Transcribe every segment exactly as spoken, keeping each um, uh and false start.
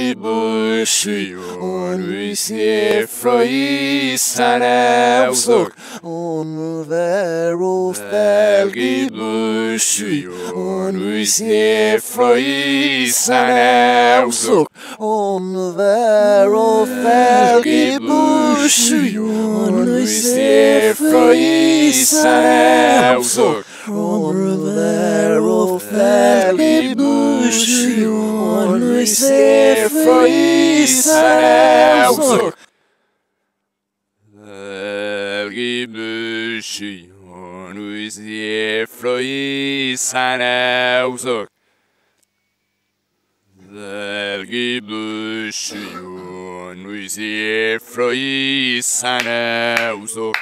gibusjon vi ser fra isen er sok. On vero Vel gibusjon vi ser fra isen er sok. On vero Vel gibusjon vi ser fra isen er sok. On vero Vel gibusjon vi ser fra isen er sok. Vel gibusjon vi ser fra isen er sok. Vel gibusjon vi ser fra isen er sok.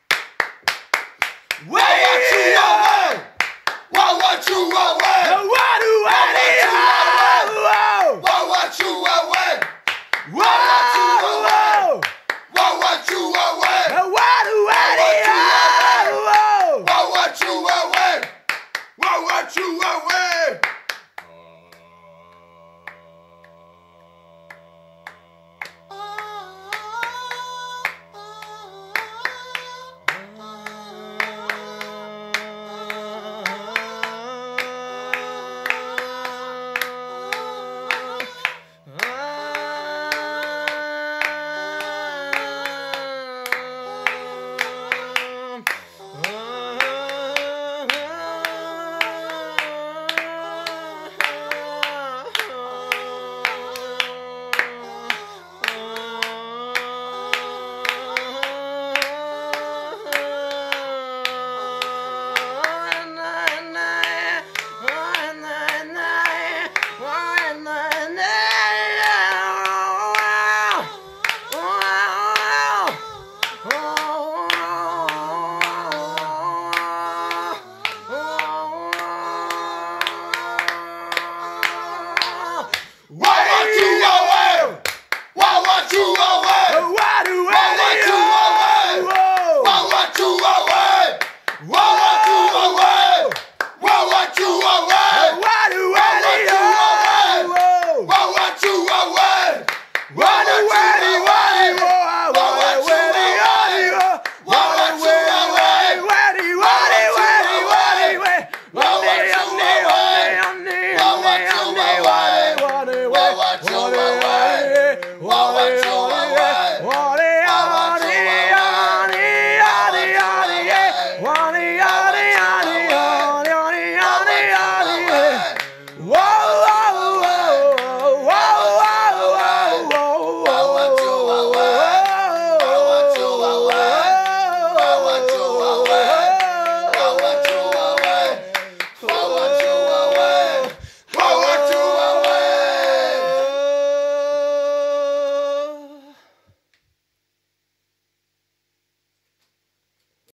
Why what you want? Why what you want?